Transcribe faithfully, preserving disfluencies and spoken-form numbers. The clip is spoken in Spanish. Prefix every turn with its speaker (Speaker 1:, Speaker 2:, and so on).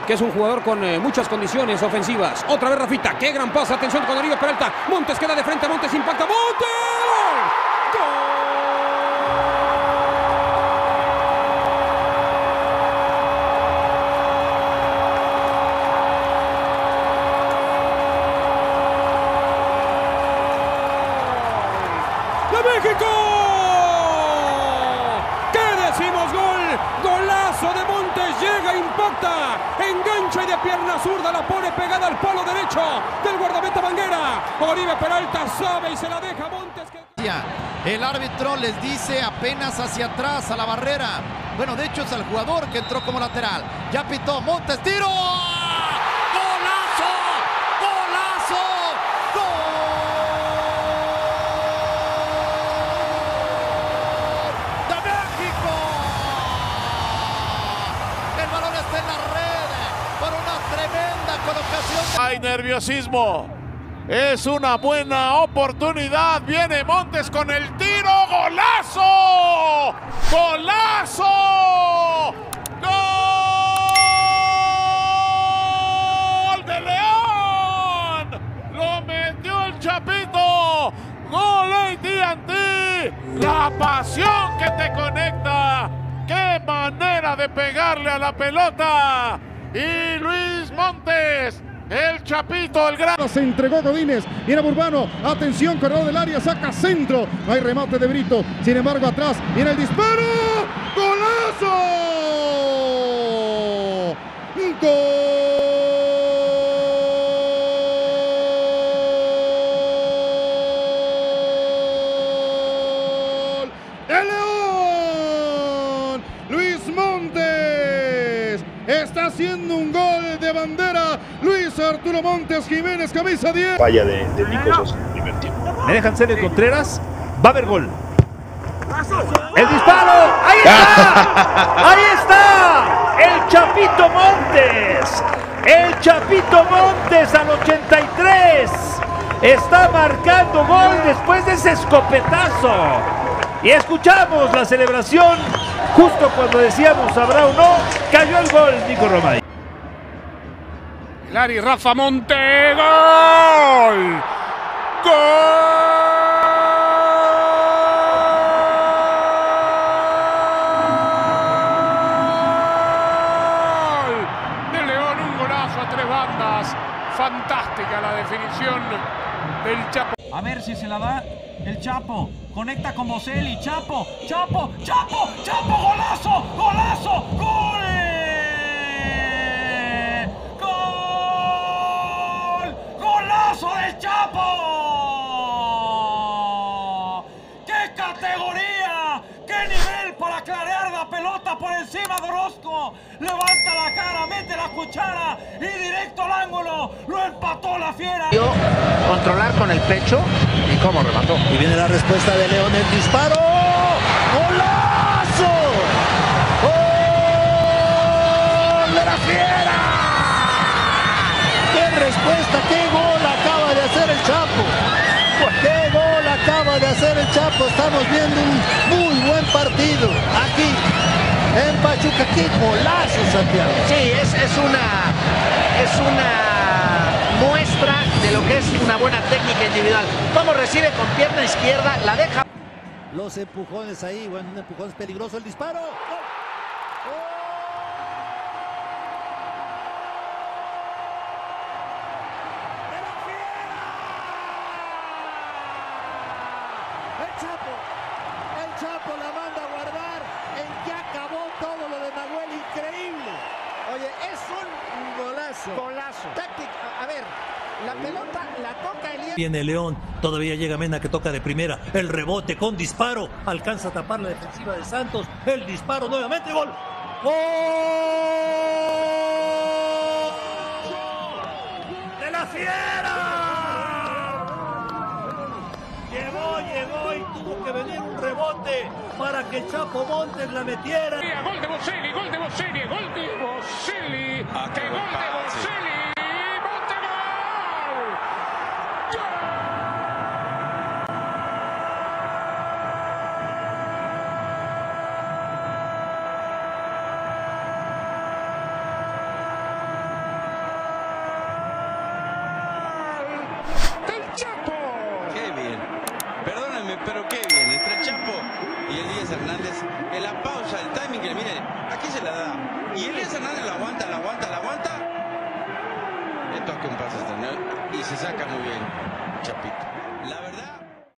Speaker 1: que es un jugador con eh, muchas condiciones ofensivas. Otra vez Rafita, qué gran pase, atención con Oribe Peralta. Montes queda de frente, Montes impacta, ¡Montes! ¡Gol! ¡México! ¿Qué decimos? Gol, golazo de Montes, llega, impacta, engancha y de pierna zurda la pone pegada al palo derecho del guardameta Banguera. Oribe Peralta sabe y se la deja Montes. Que...
Speaker 2: El árbitro les dice apenas hacia atrás a la barrera. Bueno, de hecho es el jugador que entró como lateral. Ya pitó Montes, tiro. ¡Golazo! ¡Golazo! ¡Gol!
Speaker 3: Hay nerviosismo, es una buena oportunidad, viene Montes con el tiro, ¡golazo! ¡Golazo! ¡Gol de León! ¡Lo metió el Chapito! ¡Gol A T and T! ¡La pasión que te conecta! ¡Qué manera de pegarle a la pelota! Y Luis Montes, el Chapito, el gran...
Speaker 4: Se entregó Godínez, viene Burbano, atención, corredor del área, saca centro, hay remate de Brito, sin embargo atrás, viene el disparo, ¡golazo! ¡Gol! ¡El León! Luis Montes está haciendo un gol de bandera. Luis Arturo Montes Jiménez, camisa diez.
Speaker 5: Falla de, de Nico Sosa en el primer tiempo.
Speaker 6: Me dejan ser el Contreras. Va a haber gol. ¡El disparo! ¡Ahí está! ¡Ahí está! ¡El Chapito Montes! ¡El Chapito Montes al ochenta y tres! Está marcando gol después de ese escopetazo. Y escuchamos la celebración. Justo cuando decíamos habrá o no, cayó el gol, Nico Romay.
Speaker 3: Lari Rafa Monte, gol, gol de León, un golazo a tres bandas, fantástica la definición del Chapo.
Speaker 7: A ver si se la da el Chapo, conecta con Boselli, Chapo, Chapo, Chapo, Chapo, golazo, golazo, gol. ¡Del Chapo! ¡Qué categoría! ¡Qué nivel para clarear la pelota por encima de Orozco! Levanta la cara, mete la cuchara y directo al ángulo. Lo empató la fiera.
Speaker 8: Controlar con el pecho y cómo remató.
Speaker 9: Y viene la respuesta de León, el disparo. ¡Golazo! ¡Gol de la fiera! ¡Qué respuesta! ¡Qué gol acaba de hacer el Chapo! ¡Qué gol acaba de hacer el Chapo! Estamos viendo un muy buen partido aquí en Pachuca. ¡Qué golazo, Santiago!
Speaker 8: Sí, es, es una es una muestra de lo que es una buena técnica individual. Cómo recibe con pierna izquierda, la deja.
Speaker 9: Los empujones ahí, bueno, un empujón es peligroso, el disparo. ¡Gol! ¡Gol! El Chapo, el Chapo la manda a guardar, en que acabó todo lo de Nahuel, increíble. Oye, es un golazo.
Speaker 8: Golazo.
Speaker 9: Táctica, a ver, la pelota la toca Elías.
Speaker 10: Viene León, todavía llega Mena que toca de primera, el rebote con disparo, alcanza a tapar la defensiva de Santos, el disparo nuevamente, gol. ¡Gol! ¡De la fiera! Llegó, llegó y tuvo que venir un rebote para que el Chapo Montes la metiera.
Speaker 3: Gol de Boselli, gol de Boselli, gol de Boselli,
Speaker 11: ah,
Speaker 3: qué gol de Boselli, Monte, gol.
Speaker 11: pero qué bien, entre el Chapo y Elías Hernández, en la pausa, el timing que miren, aquí se la da. Y Elías Hernández la aguanta, la aguanta, la aguanta. Le toca un pase hasta y se saca muy bien Chapito. La verdad.